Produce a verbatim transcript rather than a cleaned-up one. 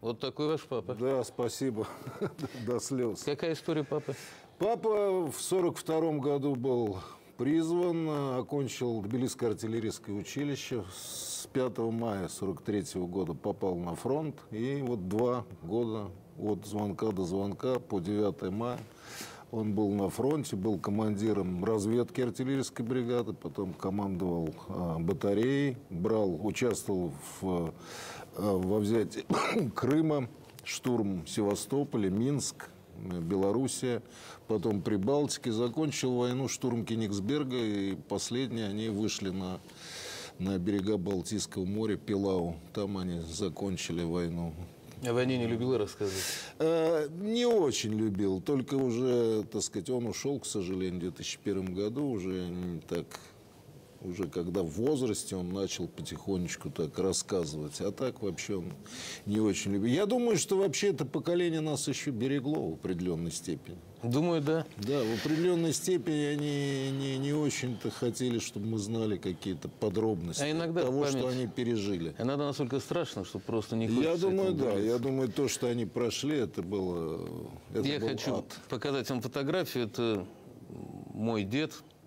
Вот такой ваш папа. Да, спасибо. До слез. Какая история папы? Папа в сорок втором году был призван, окончил Тбилисское артиллерийское училище. С пятого мая сорок третьего года попал на фронт. И вот два года от звонка до звонка по девятое мая он был на фронте, был командиром разведки артиллерийской бригады, потом командовал а, батареей, брал, участвовал в, а, во взятии Крыма, штурм Севастополя, Минск, Белоруссия, потом Прибалтики, закончил войну, штурм Кенигсберга, и последние они вышли на, на берега Балтийского моря, Пилау, там они закончили войну. О войне не любил рассказывать? Э, не очень любил, только уже, так сказать, он ушел, к сожалению, в две тысячи первом году, уже не так, уже когда в возрасте он начал потихонечку так рассказывать, а так вообще он не очень любил. Я думаю, что вообще это поколение нас еще берегло в определенной степени. Думаю, да. Да, в определенной степени они не, не очень-то хотели, чтобы мы знали какие-то подробности а иногда того, память... что они пережили. Иногда настолько страшно, что просто не хочется. Я думаю, да. говорить. Я думаю, то, что они прошли, это было. Это Я был хочу ад. показать вам фотографию. Это мой дед.